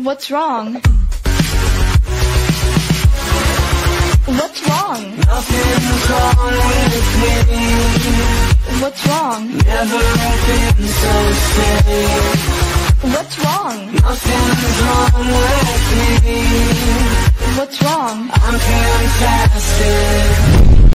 What's wrong? What's wrong? Nothing's wrong with me. What's wrong? Never been so safe. What's wrong? Nothing's wrong with me. What's wrong? I'm fantastic.